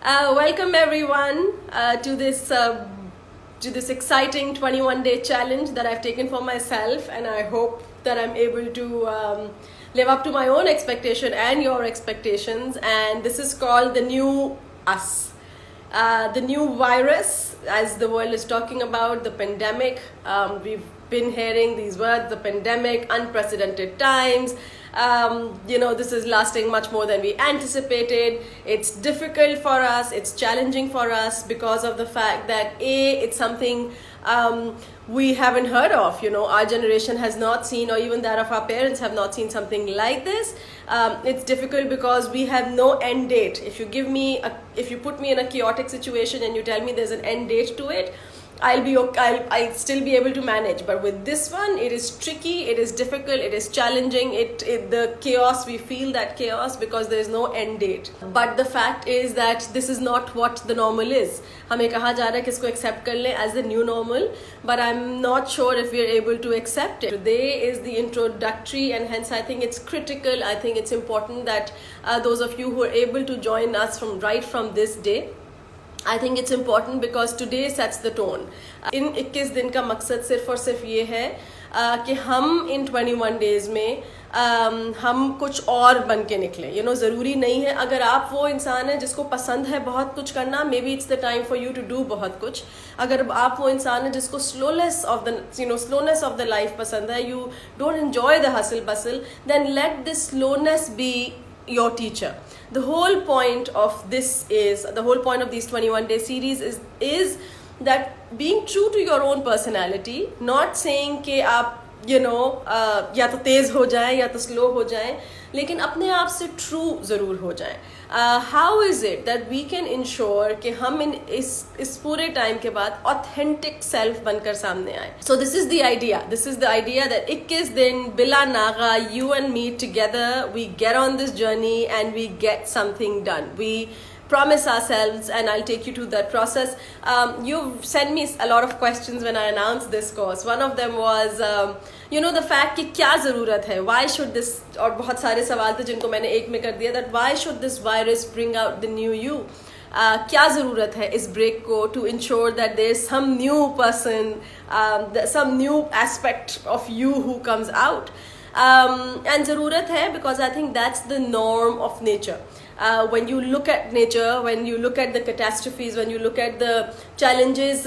Welcome everyone to this exciting 21-day challenge that I've taken for myself, and I hope that I'm able to live up to my own expectation and your expectations. And this is called the new us, the new virus, as the world is talking about, the pandemic. We've been hearing these words, the pandemic, unprecedented times. This is lasting much more than we anticipated. It's difficult for us, it's challenging for us because of the fact that it's something we haven't heard of. Our generation has not seen, or even that of our parents have not seen something like this. It's difficult because we have no end date. If you put me in a chaotic situation and you tell me there's an end date to it, I'll still be able to manage. But with this one, it is tricky, it is difficult, it is challenging. The chaos, we feel that chaos because there is no end date. But the fact is that this is not what the normal is. हमें कहा जा रहा है कि इसको accept कर लें as the new normal, but I'm not sure if we're able to accept it. Today is the introductory, and hence I think it's critical. I think it's important that those of you who are able to join us from this day, I think it's important because today sets the tone. इन 21 दिन का मकसद सिर्फ और सिर्फ ये है कि हम इन 21 days में हम कुछ और बन के निकलें. ज़रूरी नहीं है, अगर आप वो इंसान हैं जिसको पसंद है बहुत कुछ करना, maybe it's the time for you to do बहुत कुछ. अगर आप वो इंसान हैं जिसको स्लोनेस ऑफ द लाइफ पसंद है, you don't enjoy the hustle bustle, then let this slowness be your teacher. The whole point of these 21-day series is that being true to your own personality, not saying कि आप या तो तेज हो जाएं या तो स्लो हो जाएं, लेकिन अपने आप से ट्रू जरूर हो जाएं. How is it that we can ensure कि हम इस पूरे टाइम के बाद ऑथेंटिक सेल्फ बनकर सामने आए. So this is the idea that 21 दिन बिला नागा, you and me together, we get on this journey and we get something done. We promise ourselves, and I'll take you through that process. You've sent me a lot of questions when I announced this course. One of them was the fact कि क्या ज़रूरत है, why should this, और बहुत सारे सवाल थे जिनको मैंने एक में कर दिया, that why should this virus bring out the new you. क्या ज़रूरत है इस break को to ensure that there's some new person, some new aspect of you who comes out. And ज़रूरत है because I think that's the norm of nature. When you look at nature, when you look at the catastrophes, when you look at the challenges,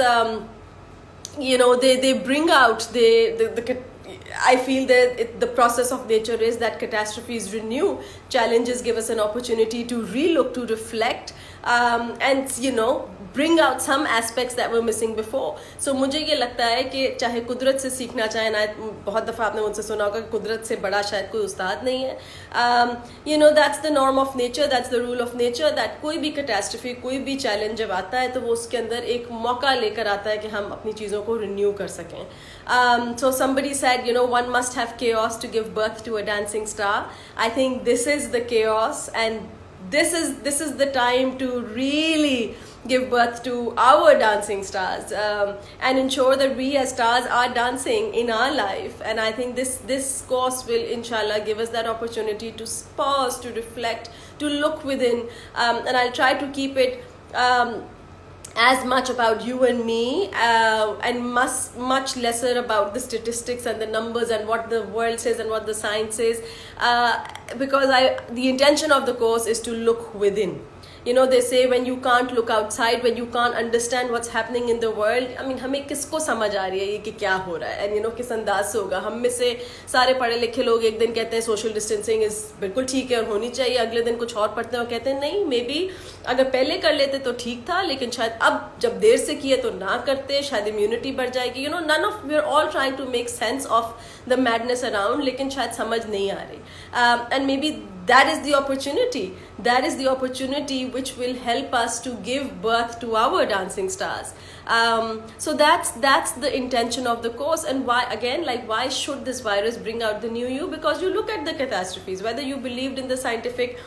they bring out I feel that the process of nature is that catastrophes renew, challenges give us an opportunity to relook, to reflect, and bring out some aspects that were missing before. So मुझे ये लगता है कि चाहे कुदरत से सीखना चाहे ना, बहुत दफ़ा आपने मुझसे सुना होगा कि कुदरत से बड़ा शायद कोई उस्ताद नहीं है. That's the norm of nature, that's the rule of nature, that कोई भी catastrophe, कोई भी challenge जब आता है तो वो उसके अंदर एक मौका लेकर आता है कि हम अपनी चीज़ों को renew कर सकें. So somebody said, one must have chaos to give birth to a dancing star. I think this is the chaos, and this is the time to really give birth to our dancing stars, and ensure that we as stars are dancing in our life. And I think this course will inshallah give us that opportunity to pause, to reflect, to look within, and I'll try to keep it as much about you and me, and much lesser about the statistics and the numbers and what the world says and what the science says, because the intention of the course is to look within. They say when you can't look outside, when you can't understand what's happening in the world, I mean, हमें किसको समझ आ रही है ये कि क्या हो रहा है, and किस अंदाज से होगा. हम में से सारे पढ़े लिखे लोग एक दिन कहते हैं सोशल डिस्टेंसिंग इज बिल्कुल ठीक है और होनी चाहिए, अगले दिन कुछ और पढ़ते हैं और कहते हैं नहीं, मे बी अगर पहले कर लेते तो ठीक था, लेकिन शायद अब जब देर से किए तो ना करते, शायद इम्यूनिटी बढ़ जाएगी. none of we are all trying to make sense of the madness around, लेकिन शायद समझ नहीं आ रही. And maybe that is the opportunity which will help us to give birth to our dancing stars. So that's the intention of the course. And why should this virus bring out the new you? Because you look at the catastrophes, whether you believed in the scientific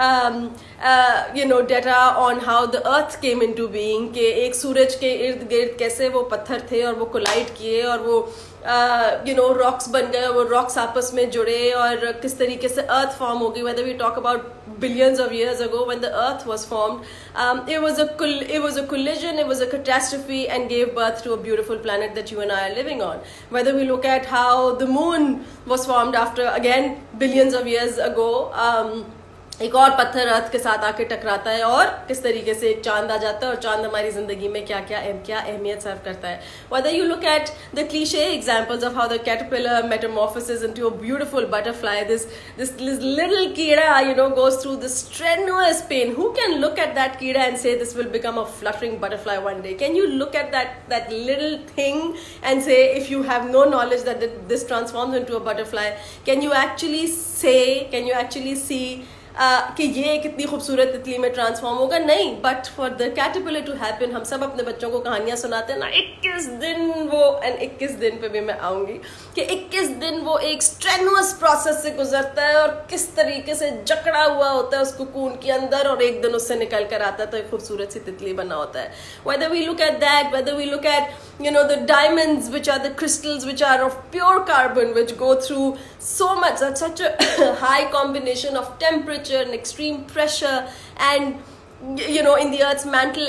data on how the earth came into being, कि एक सूरज के इर्द गिर्द कैसे वो पत्थर थे और वो कोलाइड किए और वो rocks बन गए, वो rocks आपस में जुड़े और किस तरीके से earth form होगी. Whether we talk about billions of years ago when the earth was formed, it was a collision, it was a catastrophe and gave birth to a beautiful planet that you and I are living on. Whether we look at how the moon was formed after again billions of years ago, ایک اور پتھر ارتھ کے ساتھ آ کے ٹکراتا ہے اور کس طریقے سے ایک چاند آ جاتا ہے اور چاند ہماری زندگی میں کیا اہمیت سرو کرتا ہے. Whether you look at the cliche examples of how the caterpillar metamorphoses into a beautiful butterfly, this little keeda goes through this strenuous pain. Who can look at that keeda and say this will become a fluttering butterfly one day? Can you look at that little thing and say, if you have no knowledge that this transforms into a butterfly, can you actually see کہ یہ کتنی خوبصورت تتلی میں transform ہوگا؟ نہیں. But for the caterpillar to happen, ہم سب اپنے بچوں کو کہانیاں سناتے ہیں نا, 21 دن وہ, اینڈ 21 دن پہ بھی میں آؤں گی کہ 21 دن وہ ایک اسٹرینوس پروسیس سے گزرتا ہے اور کس طریقے سے جکڑا ہوا ہوتا ہے اس کوکون کے اندر, اور ایک دن اس سے نکل کر آتا ہے تو ایک خوبصورت سی تتلی بنا ہوتا ہے. Whether we look at that, whether we look at the diamonds, which are the crystals which are of pure carbon, which go through so much, that's such a high combination of temperature and extreme pressure, and in the earth's mantle,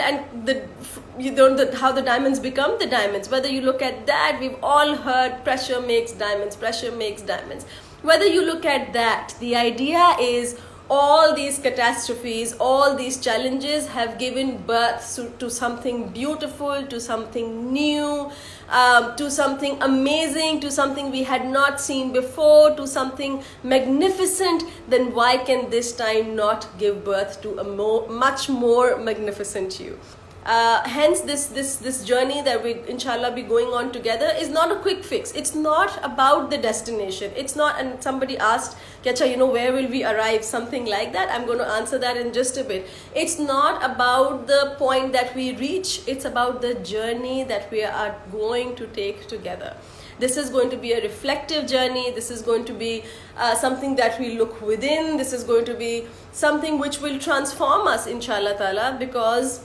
and how the diamonds become the diamonds. Whether you look at that, we've all heard pressure makes diamonds. Whether you look at that, the idea is all these catastrophes, all these challenges have given birth to something beautiful, to something new, to something amazing, to something we had not seen before, to something magnificent. Then why can this time not give birth to a much more magnificent you? Hence this journey that we inshallah be going on together is not a quick fix. It's not about the destination. It's not, and somebody asked where will we arrive, something like that. I'm going to answer that in just a bit. It's not about the point that we reach, it's about the journey that we are going to take together. This is going to be a reflective journey. This is going to be something that we look within. This is going to be something which will transform us inshallah ta'ala, because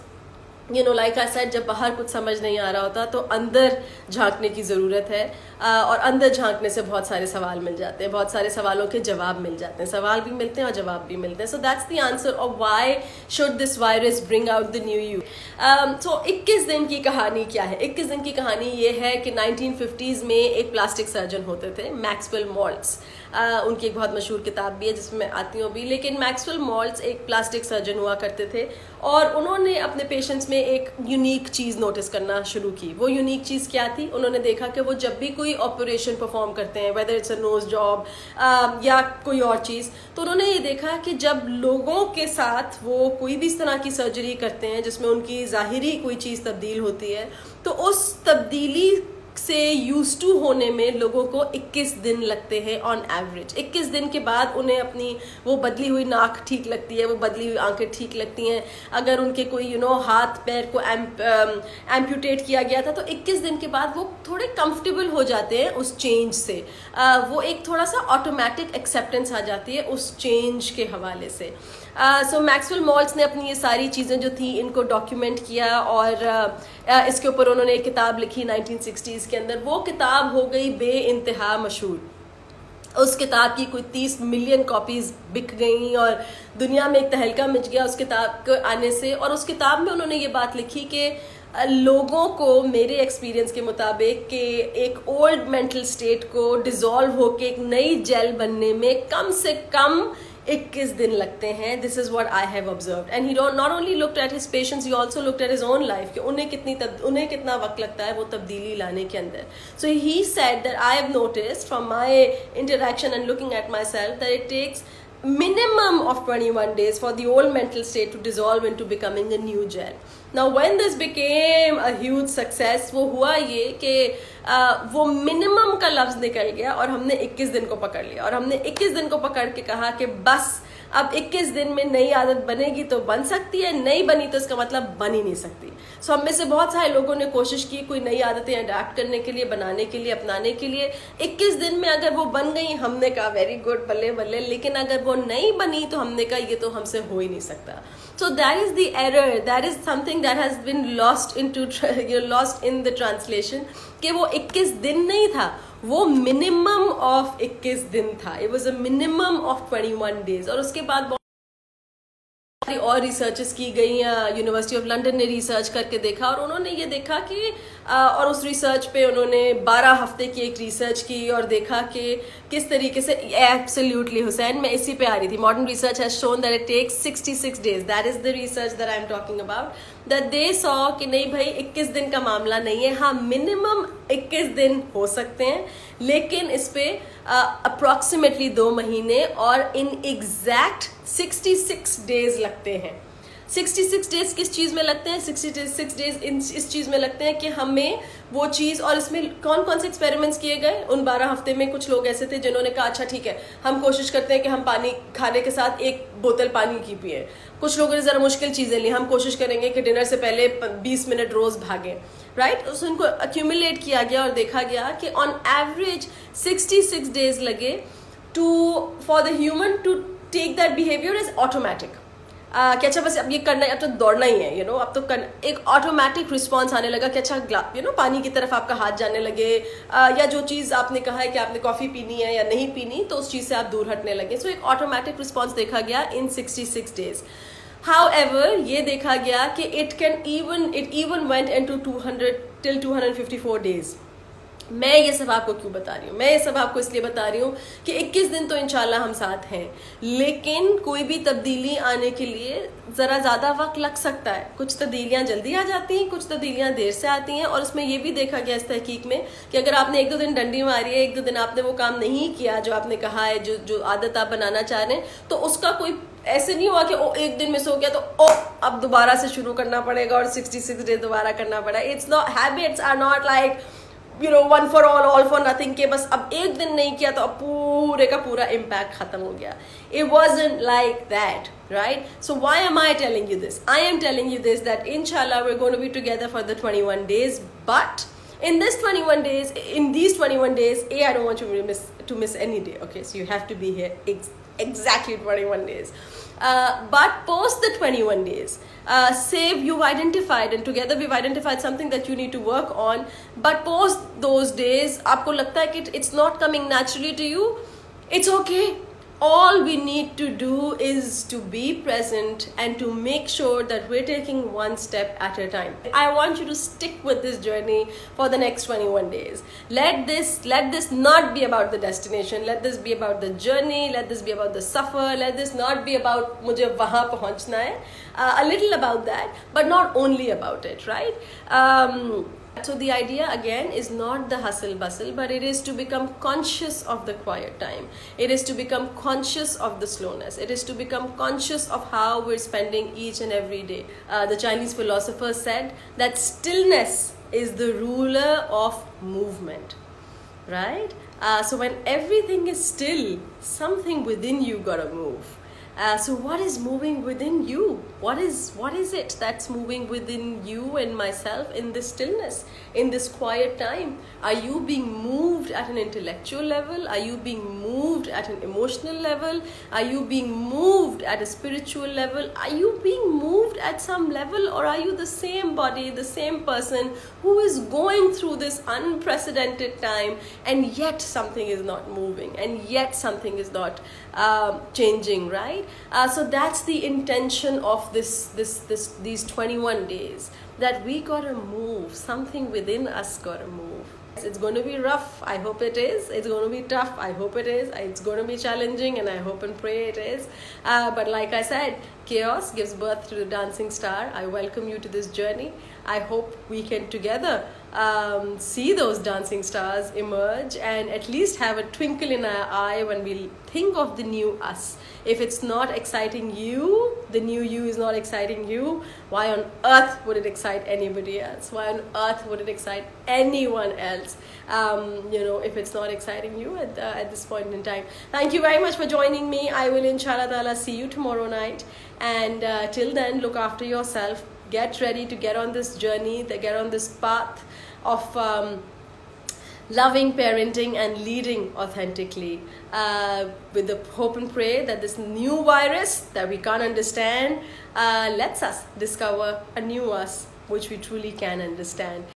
like I said, جب باہر کچھ سمجھ نہیں آ رہا ہوتا تو اندر جھانکنے کی ضرورت ہے, اور اندر جھانکنے سے بہت سارے سوال مل جاتے ہیں, بہت سارے سوالوں کے جواب مل جاتے ہیں, سوال بھی ملتے ہیں اور جواب بھی ملتے ہیں. So that's the answer of why should this virus bring out the new you. So 21 دن کی کہانی کیا ہے؟ 21 دن کی کہانی یہ ہے کہ 1950s میں ایک پلاسٹک سرجن ہوتے تھے, میکسویل مالٹز. ان کی ایک بہت مشہور کتاب بھی ہے جس میں آتی ہوں بھی, لیکن میکسویل مالٹز ایک پلاسٹک سرجن ہوا کرتے تھے, اور انہوں نے اپنے پیشنٹس میں ایک یونیک چیز نوٹس کرنا شروع کی. وہ یونیک چیز کیا تھی؟ انہوں نے دیکھا کہ وہ جب بھی کوئی آپریشن پرفارم کرتے ہیں, whether it's a nose job یا کوئی اور چیز, تو انہوں نے یہ دیکھا کہ جب لوگوں کے ساتھ وہ کوئی بھی اس طرح کی سرجری کرتے ہیں جس میں ان کی ظاہری کوئی چیز تبدیل ہوتی ہے, تو اس تبدیلی سے یوز ٹو ہونے میں لوگوں کو 21 دن لگتے ہیں آن ایوریج. 21 دن کے بعد انہیں اپنی وہ بدلی ہوئی ناک ٹھیک لگتی ہے, وہ بدلی ہوئی آنکھیں ٹھیک لگتی ہیں. اگر ان کے کوئی ہاتھ پیر کو ایمپیوٹیٹ کیا گیا تھا تو 21 دن کے بعد وہ تھوڑے کمفرٹیبل ہو جاتے ہیں اس چینج سے. وہ ایک تھوڑا سا آٹومیٹک ایکسیپٹنس آ جاتی ہے اس چینج کے حوالے سے. سو میکسویل مالٹز نے اپنی یہ ساری چیزیں جو تھیں ان کو ڈاکیومنٹ کیا, اور اس کے اوپر انہوں نے ایک کتاب لکھی 1960s کے اندر. وہ کتاب ہو گئی بے انتہا مشہور. اس کتاب کی کوئی 30 ملین کاپیز بک گئیں اور دنیا میں ایک تہلکہ مچ گیا اس کتاب کے آنے سے. اور اس کتاب میں انہوں نے یہ بات لکھی کہ لوگوں کو میرے ایکسپیرینس کے مطابق کہ ایک اولڈ مینٹل سٹیٹ کو ڈیزالو ہو کے ایک نئی جیل بننے میں کم سے کم 21 دن لگتے ہیں. This is what I have observed. And he not only looked at his patients, he also looked at his own life کہ انہیں کتنا وقت لگتا ہے وہ تبدیلی لانے کے اندر. So he said that I have noticed from my interaction and looking at myself that it takes minimum of 21 days for the old mental state to dissolve into becoming a new gel. Now when this became a huge success, وہ ہوا یہ کہ وہ minimum کا لفظ نکل گیا اور ہم نے 21 دن کو پکڑ لیا, اور ہم نے 21 دن کو پکڑ کے کہا کہ بس اب 21 دن میں نئی عادت بنے گی تو بن سکتی ہے, نہیں بنی تو اس کا مطلب بن ہی نہیں سکتی. سو ہم میں سے بہت سارے لوگوں نے کوشش کی کوئی نئی عادتیں اڈاپٹ کرنے کے لیے, بنانے کے لیے, اپنانے کے لیے. 21 دن میں اگر وہ بن گئی ہم نے کہا ویری گڈ, بلے بلے, لیکن اگر وہ نہیں بنی تو ہم نے کہا یہ تو ہم سے ہو ہی نہیں سکتا. So that is the error, that is something that has been lost in the translation, کہ وہ 21 دن نہیں تھا, وہ minimum of 21 دن تھا. It was a minimum of 21 days. اور اس کے بعد اور ریسرچز کی گئی, یونیورسٹی آف لنڈن نے ریسرچ کر کے دیکھا اور انہوں نے یہ دیکھا کہ اور اس ریسرچ پہ انہوں نے 12 ہفتے کی ایک ریسرچ کی اور دیکھا کہ کس طریقے سے ایبسلیوٹلی حسین میں اسی پہ آ رہی تھی. Modern research has shown that it takes 66 days. That is the research that I am talking about, that they saw کہ نہیں بھائی 21 دن کا معاملہ نہیں ہے. ہاں منیمم 21 دن ہو سکتے ہیں, لیکن اس پہ اپروکسیمیٹلی 2 مہینے اور ان ایگزیکٹ 66 days لگتے ہیں. 66 days کس چیز میں لگتے ہیں؟ 66 days اس چیز میں لگتے ہیں کہ ہمیں وہ چیز, اور اس میں کون کون سے ایکسپیریمنٹس کیے گئے ان 12 ہفتے میں. کچھ لوگ ایسے تھے جنہوں نے کہا اچھا ٹھیک ہے ہم کوشش کرتے ہیں کہ ہم پانی کھانے کے ساتھ 1 بوتل پانی کی پئیں. کچھ لوگوں نے ذرا مشکل چیزیں لی, ہم کوشش کریں گے کہ ڈنر سے پہلے 20 منٹ روز بھاگیں, رائٹ. اس ان کو ایکیومولیٹ کیا گیا اور دیکھا گیا کہ آن ایوریج 66 days لگے for the human to take that behaviour as automatic, کہ اچھا بس اب یہ کرنا ہے, اب تو دوڑنا ہی ہے, اب تو ایک آٹومیٹک رسپانس آنے لگا کہ اچھا پانی کی طرف آپ کا ہاتھ جانے لگے, یا جو چیز آپ نے کہا ہے کہ آپ نے کافی پینی ہے یا نہیں پینی تو اس چیز سے آپ دور ہٹنے لگے. سو ایک آٹومیٹک رسپانس دیکھا گیا ان 66 days. However, یہ دیکھا گیا کہ it even went into 200 till 254 days. میں یہ سب آپ کو کیوں بتا رہی ہوں؟ میں یہ سب آپ کو اس لیے بتا رہی ہوں کہ 21 دن تو انشاءاللہ ہم ساتھ ہیں, لیکن کوئی بھی تبدیلی آنے کے لیے ذرا زیادہ وقت لگ سکتا ہے. کچھ تبدیلیاں جلدی آ جاتی ہیں, کچھ تبدیلیاں دیر سے آتی ہیں. اور اس میں یہ بھی دیکھا گیا اس تحقیق میں کہ اگر آپ نے 1-2 دن ڈنڈی ماری ہے, 1-2 دن آپ نے وہ کام نہیں کیا جو آپ نے کہا ہے, جو عادت آپ بنانا چاہ رہے ہیں, تو اس کا کوئی ایسے نہیں ہوا کہ 1 دن مس ہو گیا تو اب دوبارہ سے شروع کرنا پڑے گا اور 66 days دوبارہ کرنا پڑا. It's not, habits are not like one for all for nothing, کہ بس اب 1 دن نہیں کیا تو اب پورے کا پورا امپیکٹ ختم ہو گیا. It wasn't like that, right? So why am I telling you this? I am telling you this that inshallah we're going to be together for the 21 days, but in these 21 days, I don't want you to miss any day, okay? So you have to be here exactly 21 days. But post the 21 days, say you've identified, and together we've identified something that you need to work on, but post those days, aapko lagta hai ki it's not coming naturally to you, it's okay. All we need to do is to be present and to make sure that we're taking one step at a time. I want you to stick with this journey for the next 21 days. Let this not be about the destination. Let this be about the journey. Let this be about the suffer. Let this not be about mujhe wahan pahunchna hai. A little about that, but not only about it, right? So the idea again is not the hustle bustle, but it is to become conscious of the quiet time. It is to become conscious of the slowness. It is to become conscious of how we're spending each and every day. The Chinese philosopher said that stillness is the ruler of movement, right? So when everything is still, something within you gotta move. So what is moving within you? What is it that's moving within you and myself in this stillness, in this quiet time? Are you being moved at an intellectual level? Are you being moved at an emotional level? Are you being moved at a spiritual level? Are you being moved at some level, or are you the same body, the same person who is going through this unprecedented time, and yet something is not moving, and yet something is not changing, right? So that's the intention of these 21 days, that we gotta move. Something within us gotta move. It's going to be rough. I hope it is. It's going to be tough. I hope it is. It's going to be challenging, and I hope and pray it is. But like I said, chaos gives birth to the dancing star. I welcome you to this journey. I hope we can together see those dancing stars emerge and at least have a twinkle in our eye when we think of the new us. If it's not exciting you, the new you is not exciting you, why on earth would it excite anybody else? Why on earth would it excite anyone else? If it's not exciting you at this point in time. Thank you very much for joining me. I will inshallah ta'ala see you tomorrow night. And till then, look after yourself. Get ready to get on this journey, get on this path of loving parenting and leading authentically, with the hope and pray that this new virus that we can't understand lets us discover a new us which we truly can understand.